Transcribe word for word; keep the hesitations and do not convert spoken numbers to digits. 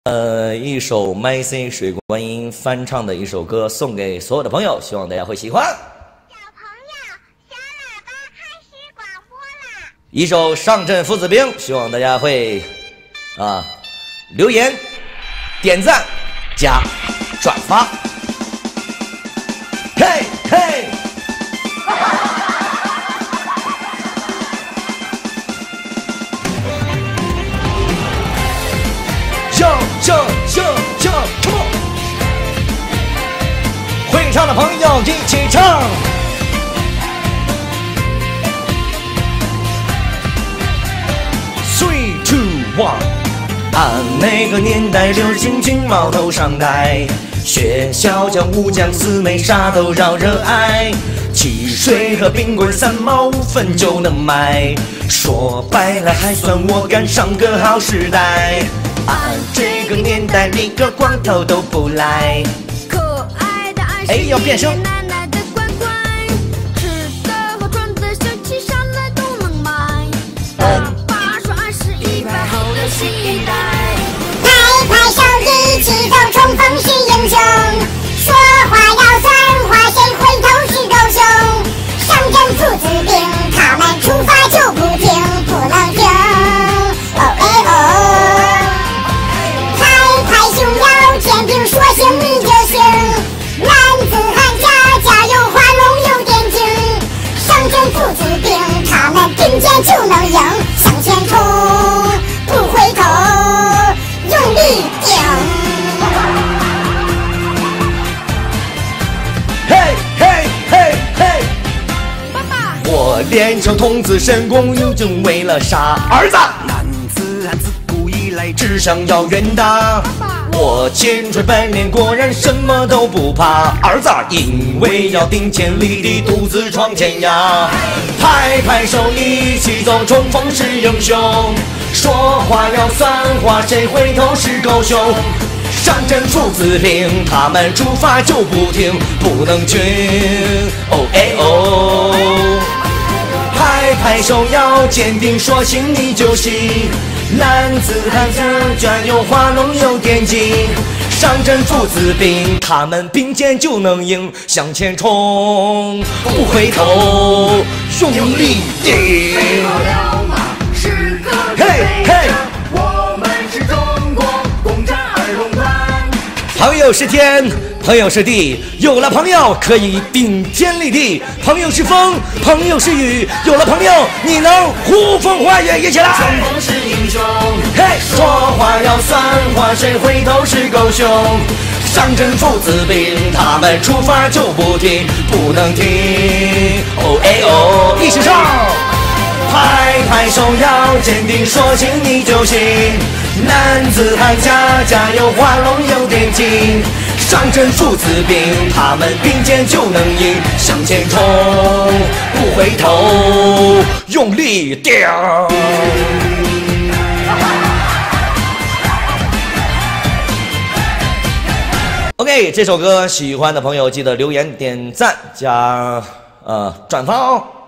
呃，一首 M C 水观音翻唱的一首歌，送给所有的朋友，希望大家会喜欢。 小朋友，小喇叭开始广播啦！ 一首上阵父子兵，希望大家会啊留言、点赞、加转发。嘿嘿。Yo yo yo yo come on！ 会唱的朋友一起唱。Three two one。俺那个年代流行军帽头上戴，学校叫武将四妹啥都绕着挨，汽水和冰棍三毛五分就能买，说白了还算我赶上个好时代。俺这个年代理个光头都不来， 可爱的俺是哎要变声奶奶的乖乖，吃的和穿的小气啥来都能买。 嗯爸爸说俺是一百后的新一代， 拍拍手一起走，冲锋是英雄。说话要算话，谁回头是狗熊。上阵父子兵，他们出发就不停，不能停。哦哎哦。胸要坚定，说行你就行。男子汉家家有花龙有点睛，上阵父子兵，他们并肩就能赢。向前冲，不回头，用力顶。 嘿嘿嘿嘿！ 爸爸， 我练成童子神功，究竟为了啥？儿子， 男子汉自古以来只想要远大。我千锤百炼，果然什么都不怕。儿子，因为要顶千里地，独自闯天涯。拍拍手，一起走，冲锋是英雄。说话要算话，谁回头是狗熊。上阵父子兵，他们出发就不停，不能停。哦哎哦。拍拍手要坚定，说行你就行。男子汉家家有花龙有点睛，上阵父子兵，他们并肩就能赢。向前冲，不回头，用力顶。嘿嘿， 我们是中国共产二龙团。 朋友是天，朋友是地，有了朋友可以顶天立地。朋友是风，朋友是雨，有了朋友你能呼风唤雨，一起来。 冲锋是英雄， 嘿，说话要算话，谁回头是狗熊。上阵父子兵，他们出发就不停，不能停。哦哎哦，一起唱。拍拍手要坚定，说行你就行。男子汉家家有花龙有点睛，上阵父子兵，他们并肩就能赢。向前冲，不回头，用力顶。OK， 这首歌喜欢的朋友记得留言、点赞、加呃转发哦。